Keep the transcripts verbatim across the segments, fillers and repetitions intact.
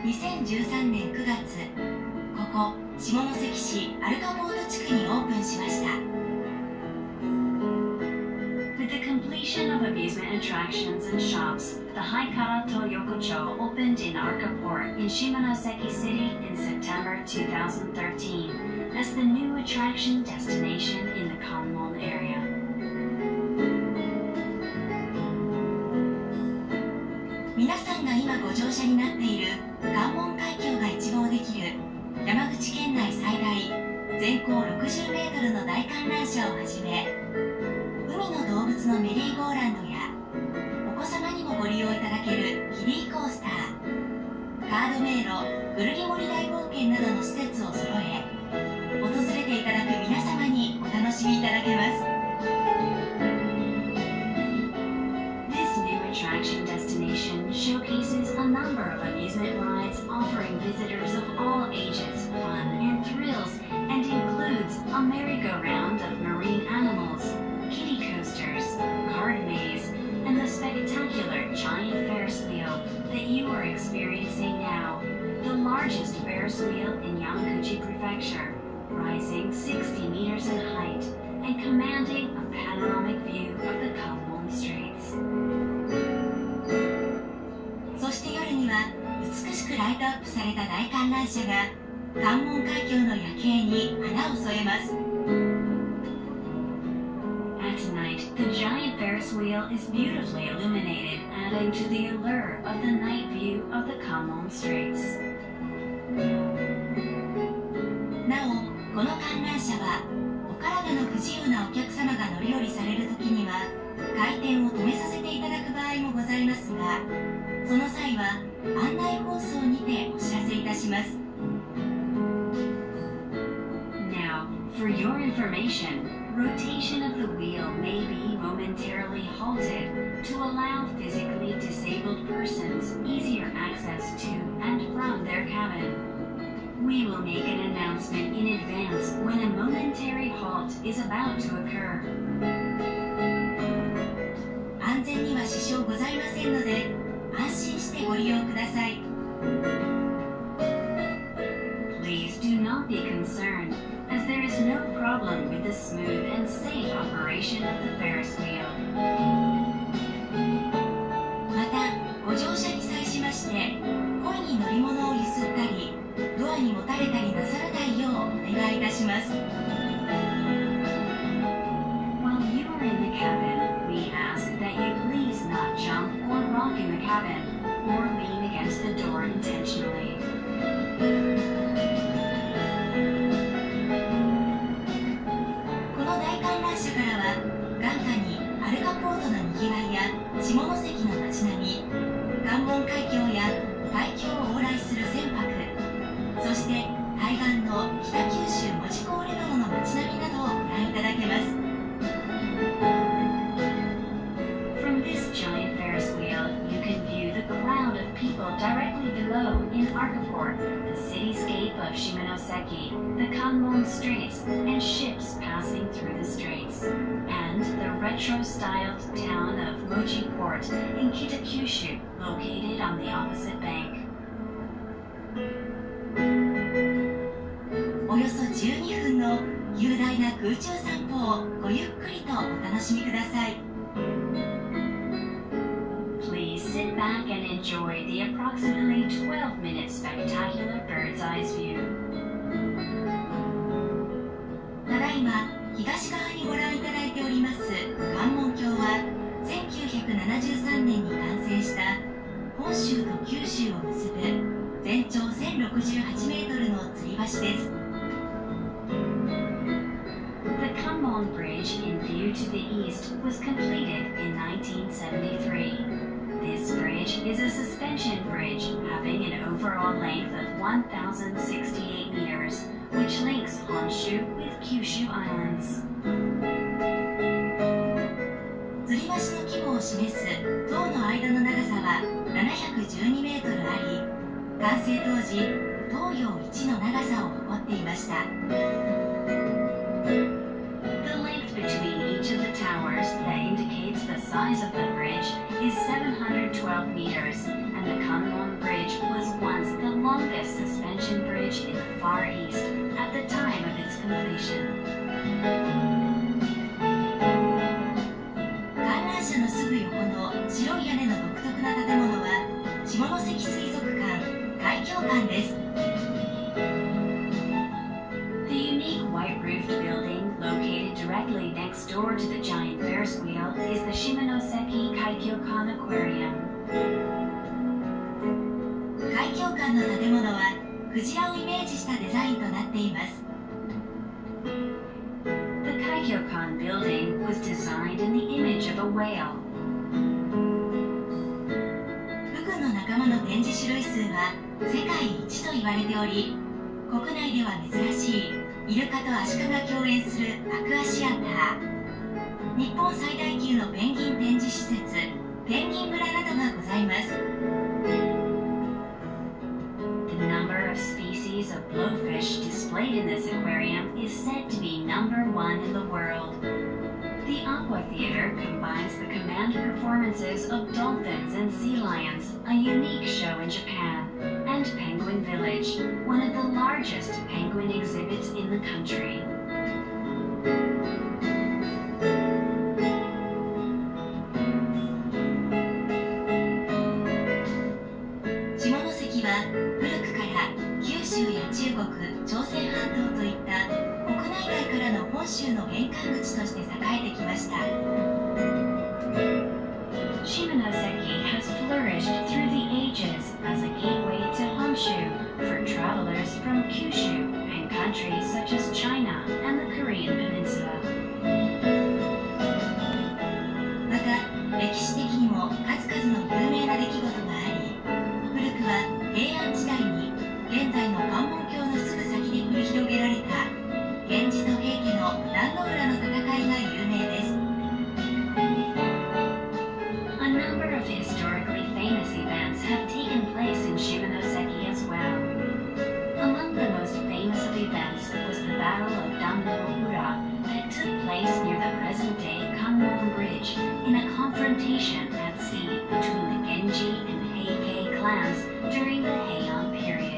にせんじゅうさんねんくがつ、ここ下関市アルカポート地区にオープンしました。 With the completion of amusement attractions and shops, the Haikara to Yokocho opened in Arkaport in Shimonoseki City in September two thousand thirteen as the new attraction destination in the Kanmon area. 皆さんが今ご乗車になっている関門海峡が一望できる山口県内最大全高ろくじゅうメートルの大観覧車をはじめ、海の動物のメリーゴーランドやお子様にもご利用いただけるキリーコースター、カード迷路、ぐるり森大冒険などの施設を揃え、訪れていただく皆様にお楽しみいただけます。 This new attraction destination showcases a number of amusement rides offering visitors of all ages fun and thrills and includes a merry-go-round of marine animals, kiddie coasters, card maze, and the spectacular giant Ferris wheel that you are experiencing now, the largest Ferris wheel in Yamaguchi Prefecture, rising sixty meters in height and commanding a panoramic view of the Kanmon Straits. そして夜には美しくライトアップされた大観覧車が関門海峡の夜景に花を添えます。 At night, the giant Ferris wheel is beautifully illuminated, adding to the allure of the night view of the Kanmon Straits. なお、この観覧車はお体の不自由なお客様が乗り降りされるときには回転を止めさせていただく場合もございますが、その際は案内放送にてお知らせいたします。 Now, for your information, rotation of the wheel may be momentarily halted to allow physically disabled persons easier access to and from their cabin. We will make an announcement in advance when a momentary halt is about to occur. 安全には支障ございませんので、安心してご利用ください。 Please do not be concerned, as there is no problem with the smooth and safe operation of the Ferris wheel. また、ご乗車に際しまして、故意に乗り物を揺すったり、ドアにもたれたりなさらないようお願いいたします。 While you are in the cabin, we ask that you please not jump or rock in the cabin, or lean against the door intentionally. この大観覧車からは、眼下にアルカポートのにぎわいや下関の街並み、関門海峡や海峡を往来する船舶、そして対岸の北九州門司港レトロの街並みなどをご覧いただけます。 From this giant Ferris wheel, you can view the crowd of people directly below in Arkaport, the cityscape of Shimonoseki, the Kanmon Straits, and ships passing through the straits, and the retro-styled town of Mochi Port in Kitakyushu, located on the opposite bank. およそじゅうにふんの雄大な空中散歩をごゆっくりとお楽しみください。 Please sit back and enjoy the approximately twelve minute spectacular bird's eye view. ただいま東側にご覧いただいております関門橋はせんきゅうひゃくななじゅうさんねんに完成した本州と九州を結ぶ全長せんろくじゅうはちメートルの吊り橋です。 The Kanmon Bridge in view to the east was completed in nineteen seventy-three. This bridge is a suspension bridge having an overall length of one thousand sixty-eight meters, which links Honshu with Kyushu Islands. 吊り橋の規模を示す塔の間の長さはななひゃくじゅうにメートルあり、完成当時東洋一の長さを誇っていました。 The length between each of the towers that indicates the size of the bridge is seven hundred twelve meters, and the Kanmon Bridge was once the 下関水族館海峡館です。 The unique white-roofed building located directly next door to the giant Ferris wheel is the Shimonoseki Kaikyokan Aquarium. 海峡館の建物はクジラをイメージしたデザインとなっています。 The Kaikyokan building was designed in the image of a whale. フグの仲間の展示種類数は世界一と言われており、国内では珍しいイルカとアシカが共演するアクアシアター、日本最大級のペンギン展示施設ペンギン村などがございます。 The number of species of blowfish displayed in this aquarium is said to be number one in the world. The Aqua Theater combines the command performances of dolphins and sea lions, a unique show in Japan, and Penguin Village, one of the largest penguin exhibits in the country. 下関は古くから九州や中国、朝鮮半島といった国内外からの本州の玄関口として栄えてきました。 Shimonoseki has flourished through the ages as a gateway to Honshu for travelers from Kyushu and countries such as China and the Korean Peninsula. また歴史的にも数々の有名な出来事があり、古くは平安時代に現在の関門橋のすぐ先で繰り広げられた源氏と平家の壇ノ浦の戦いが有名です。 A number of historically famous events have taken place in Shimonoseki as well. Among the most famous of events was the Battle of Danno-ura that took place near the present-day Kanmon Bridge in a confrontation at sea between the Genji and Heikei clans during the Heian period.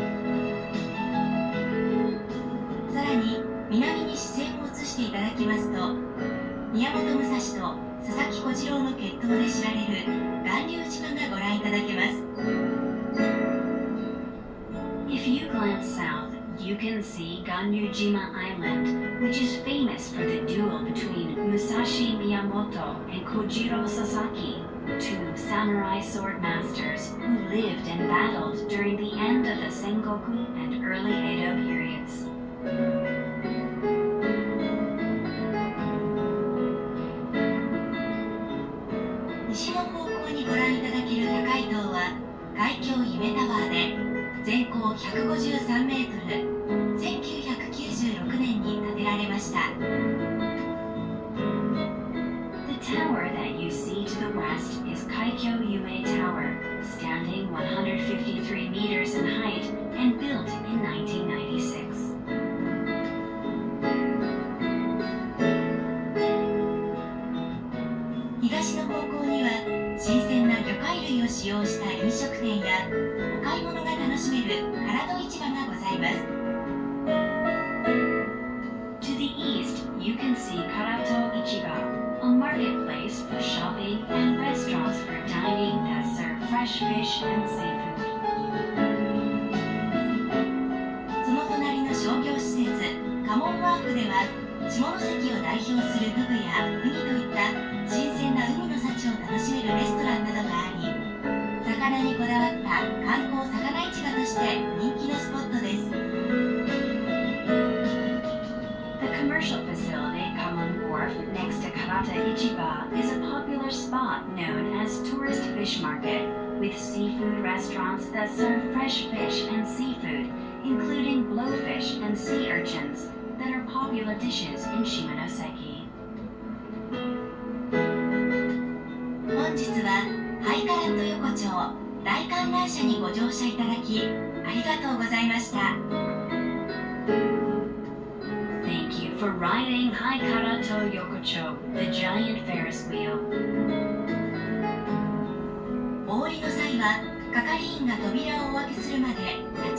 さらに南に視線を移していただきますと、宮本武蔵と佐々木小次郎の決闘で知られる巌流島がご覧いただけます。 If you glance south, you can see Ganryujima Island, which is famous for the duel between Musashi Miyamoto and Kojiro Sasaki, two samurai sword masters who lived and battled during the end of the Sengoku and early Edo periods. 西の方向にご覧いただける高い塔は海峡夢タワーで全高ひゃくごじゅうさんメートル、せんきゅうひゃくきゅうじゅうろくねんに建てられました。 The tower that you see to the west is Kaikyo Yume Tower, standing one hundred fifty-three meters in height and built in nineteen ninety-six. 東の方向には新鮮な魚介類を使用した飲食店やお買い物が楽しめる唐戸市場がございます。 To the east, you can see Karato Ichiba, a marketplace for shopping and restaurants for dining that serve fresh fish and seafood. その隣の商業施設カモンワーフでは下関を代表するフグやウニといった新鮮な海の幸を楽しめるレストランなどがあり、魚にこだわった観光魚市場として人気のスポットです。 The commercial facility Kamon Wharf next to Karata Ichiba is a popular spot known as Tourist Fish Market, with seafood restaurants that serve fresh fish and seafood, including blowfish and sea urchins, that are popular dishes in Shimonoseki. 本日はハイカラット横丁大観覧車にご乗車いただきありがとうございました。 Thank you for riding Haikarato Yokocho, the giant Ferris wheel. お降りの際は係員が扉をお開けするまで